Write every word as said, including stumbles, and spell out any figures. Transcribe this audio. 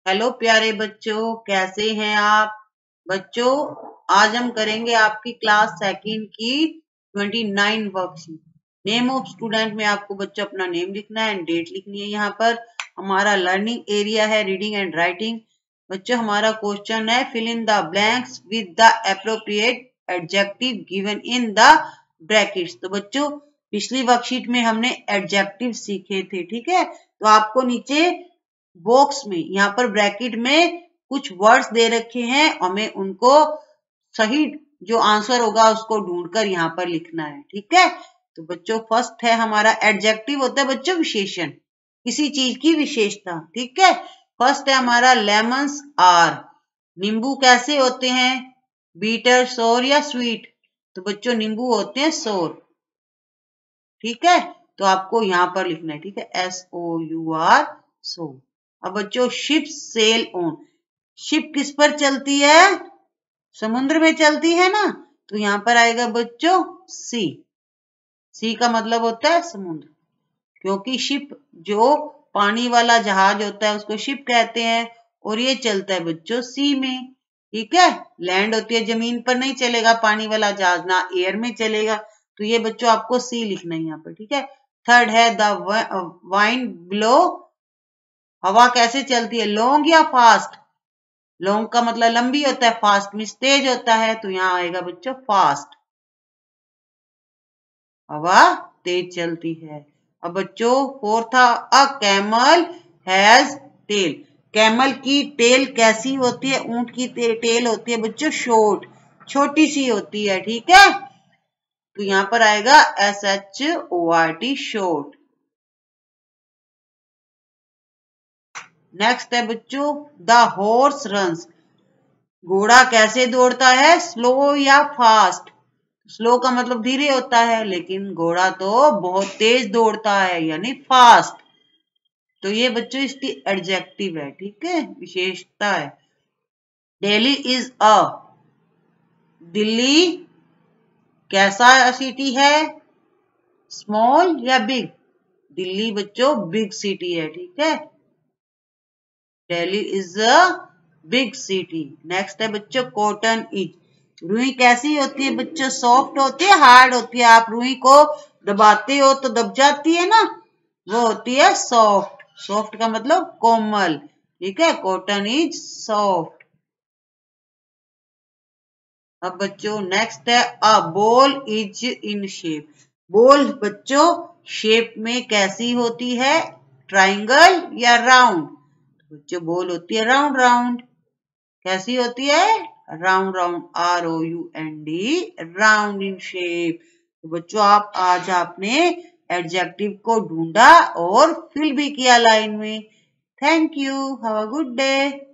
Hello प्यारे बच्चों, कैसे हैं आप बच्चों। आज हम करेंगे आपकी क्लास सेकंड की twenty nine worksheet. Name of student में आपको बच्चों अपना नेम लिखना है एंड डेट लिखनी है। यहाँ पर हमारा लर्निंग एरिया है रीडिंग एंड राइटिंग। बच्चों हमारा क्वेश्चन है fill in the blanks with the appropriate adjective given in the brackets. तो बच्चों पिछली वर्कशीट में हमने एडजेक्टिव सीखे थे, ठीक है। तो आपको नीचे बॉक्स में यहाँ पर ब्रैकेट में कुछ वर्ड्स दे रखे हैं, हमें उनको सही जो आंसर होगा उसको ढूंढकर यहाँ पर लिखना है, ठीक है। तो बच्चों फर्स्ट है हमारा एडजेक्टिव होता है बच्चों विशेषण, किसी चीज की विशेषता, ठीक है। फर्स्ट है हमारा लेमन्स आर, नींबू कैसे होते हैं, बीटर, सोर या स्वीट। तो बच्चों नींबू होते हैं सोर, ठीक है। तो आपको यहाँ पर लिखना है, ठीक है, S O U R so. अब बच्चों शिप सेल ऑन, शिप किस पर चलती है, समुद्र में चलती है ना। तो यहां पर आएगा बच्चों सी, सी का मतलब होता है समुद्र, क्योंकि शिप जो पानी वाला जहाज होता है उसको शिप कहते हैं और ये चलता है बच्चों सी में, ठीक है। लैंड होती है, जमीन पर नहीं चलेगा पानी वाला जहाज, ना एयर में चलेगा। तो ये बच्चों आपको सी लिखना है यहाँ पर, ठीक है। थर्ड है द वाइंड ब्लो, हवा कैसे चलती है, लॉन्ग या फास्ट। लॉन्ग का मतलब लंबी होता है, फास्ट मीन्स तेज होता है। तो यहां आएगा बच्चों फास्ट, हवा तेज चलती है। अब बच्चों fourth a camel has tail, camel की टेल कैसी होती है, ऊंट की टेल होती है बच्चों शॉर्ट, छोटी सी होती है, ठीक है। तो यहां पर आएगा S H O R T short. Next है बच्चों द हॉर्स रन्स, घोड़ा कैसे दौड़ता है, स्लो या फास्ट। स्लो का मतलब धीरे होता है, लेकिन घोड़ा तो बहुत तेज दौड़ता है यानी फास्ट। तो ये बच्चों इसकी एडजेक्टिव है, ठीक है, विशेषता है। दिल्ली इज अ, दिल्ली कैसा सिटी है, स्मॉल या बिग। दिल्ली बच्चों बिग सिटी है, ठीक है। Delhi is a big city. Next है बच्चों कॉटन इज, रुई कैसी होती है बच्चों, सॉफ्ट होती है हार्ड होती है। आप रुई को दबाते हो तो दब जाती है ना, वो होती है सॉफ्ट, सॉफ्ट का मतलब कोमल, ठीक है। Cotton is soft. अब बच्चों नेक्स्ट है a ball is in shape, ball बच्चों शेप में कैसी होती है, ट्राइंगल या राउंड। बच्चों बॉल होती है राउंड राउंड, कैसी होती है, round round, R O U N D, round in shape. तो बच्चों आप आज आपने एडजेक्टिव को ढूंढा और फिल भी किया लाइन में। Thank you, have a good day.